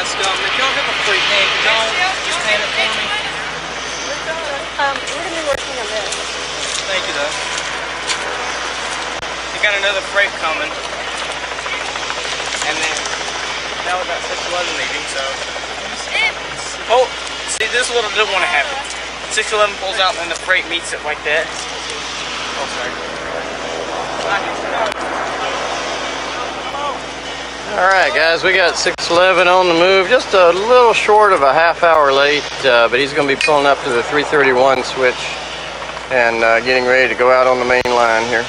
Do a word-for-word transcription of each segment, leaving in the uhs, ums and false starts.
got scum. If y'all have a free pan, could y'all just pan it for me? Um, we're going to be working on this. Thank you, though. We got another freight coming. And then, now we got six eleven leaving, so. Oh, see, this is what I didn't want to happen. six eleven pulls out and then the freight meets it like that. Oh, sorry. Alright guys, we got six eleven on the move, just a little short of a half hour late, uh, but he's going to be pulling up to the three thirty-one switch and uh, getting ready to go out on the main line here.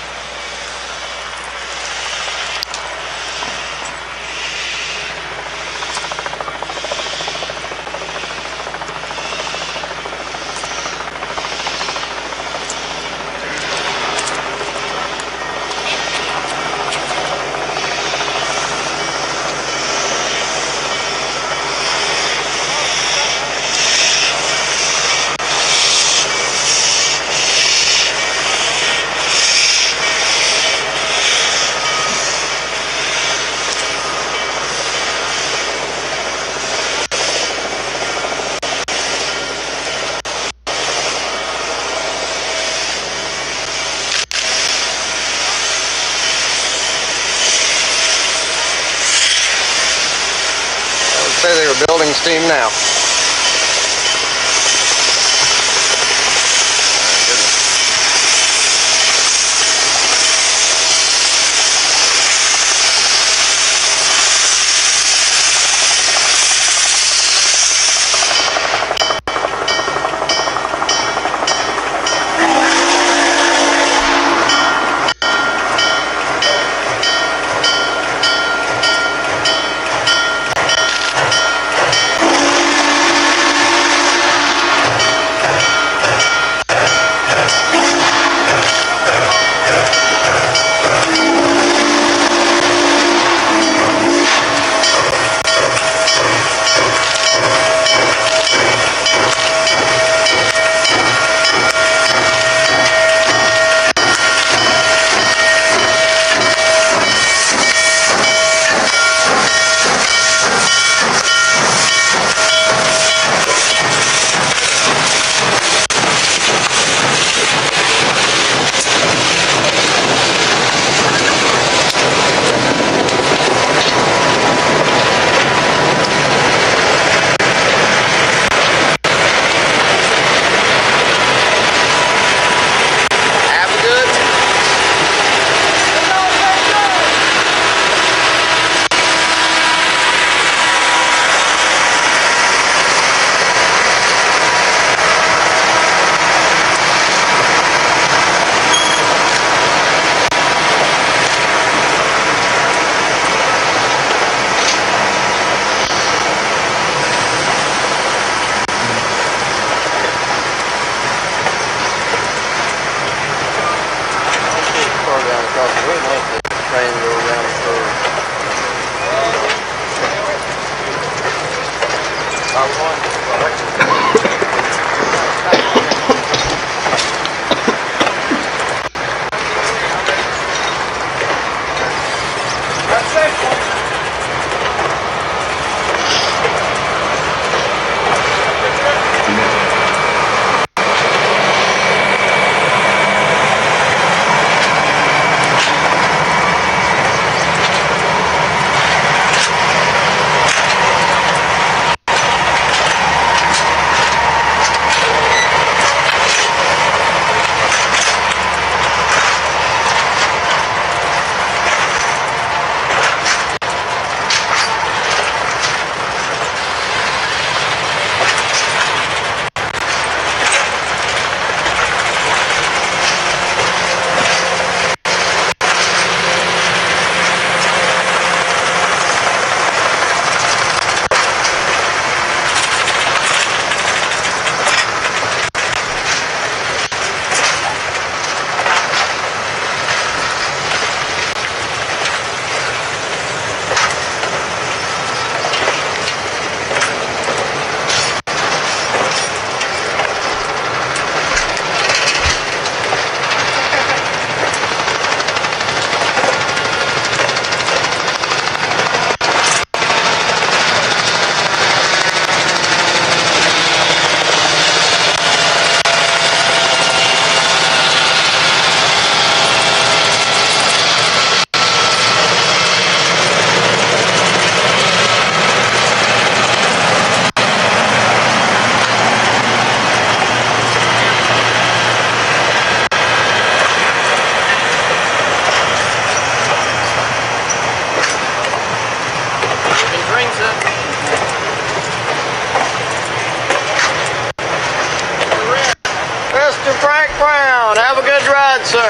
Say they were building steam now.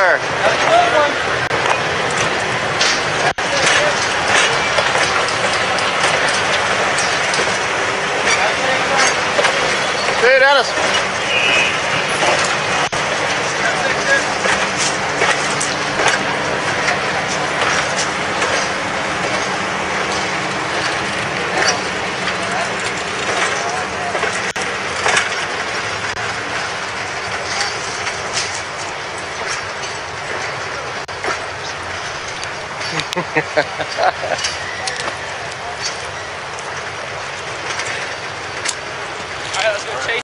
sir. See you, Dennis.